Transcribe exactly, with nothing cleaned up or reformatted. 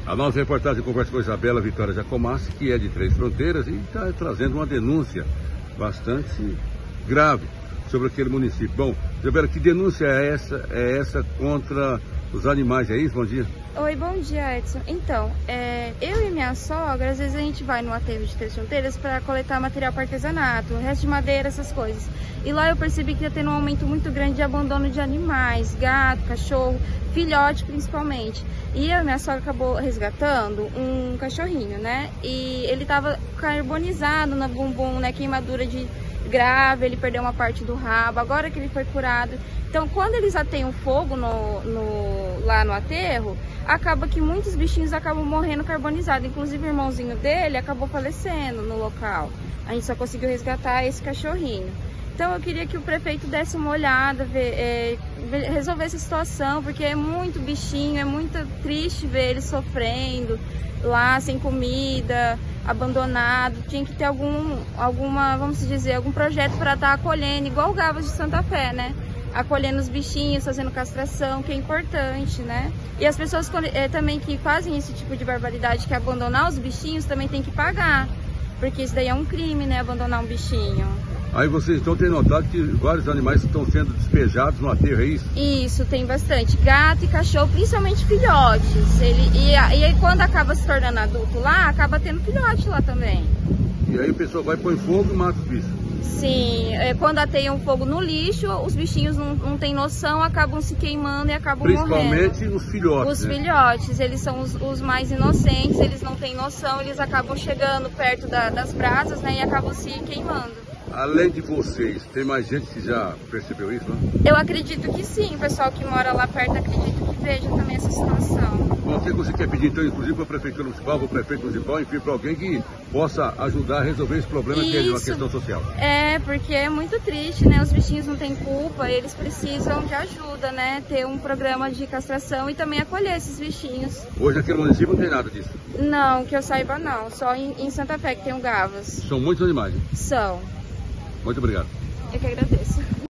A nossa reportagem conversa com a Isabela Vitória Jacomassi, que é de Três Fronteiras, e está trazendo uma denúncia bastante grave sobre aquele município. Bom, Isabela, que denúncia é essa, é essa contra os animais? É isso? Bom dia. Oi, bom dia, Edson. Então, é, eu e minha sogra, às vezes a gente vai no aterro de Três Fronteiras para coletar material para artesanato, resto de madeira, essas coisas. E lá eu percebi que ia tendo um aumento muito grande de abandono de animais, gato, cachorro, filhote principalmente. E eu e minha sogra acabou resgatando um cachorrinho, né? E ele estava carbonizado na bumbum, né? Queimadura de grave, ele perdeu uma parte do rabo, agora que ele foi curado. Então, quando eles ateiam fogo no, no, lá no aterro, acaba que muitos bichinhos acabam morrendo carbonizados. Inclusive, o irmãozinho dele acabou falecendo no local. A gente só conseguiu resgatar esse cachorrinho. Então, eu queria que o prefeito desse uma olhada, ver, é, resolver essa situação, porque é muito bichinho, é muito triste ver eles sofrendo lá, sem comida, abandonado. Tinha que ter algum, alguma, vamos dizer, algum projeto para estar acolhendo, igual o Gavas de Santa Fé, né? Acolhendo os bichinhos, fazendo castração, que é importante, né? E as pessoas é, também que fazem esse tipo de barbaridade, que é abandonar os bichinhos, também tem que pagar, porque isso daí é um crime, né? Abandonar um bichinho. Aí vocês então têm notado que vários animais estão sendo despejados no aterro, é isso? Isso, tem bastante. Gato e cachorro, principalmente filhotes. Ele, e, e aí quando acaba se tornando adulto lá, acaba tendo filhote lá também. E aí o pessoal vai, põe fogo e mata os bichos? Sim, é, quando ateiam fogo no lixo, os bichinhos não, não têm noção, acabam se queimando e acabam Principalmente morrendo. Principalmente os filhotes, Os né? filhotes, eles são os, os mais inocentes, eles não têm noção, eles acabam chegando perto da, das brasas, né, e acabam se queimando. Além de vocês, tem mais gente que já percebeu isso, né? Eu acredito que sim, o pessoal que mora lá perto acredito que veja também essa situação. Bom, o que você quer pedir então, inclusive para a Prefeitura Municipal, para o Prefeito Municipal, enfim, para alguém que possa ajudar a resolver esse problema, que é uma questão social? É, porque é muito triste, né? Os bichinhos não têm culpa, eles precisam de ajuda, né? Ter um programa de castração e também acolher esses bichinhos. Hoje aqui no município não tem nada disso? Não, que eu saiba não, só em, em Santa Fé que tem o Gavas. São muitos animais? São. Muito obrigado. Eu que agradeço.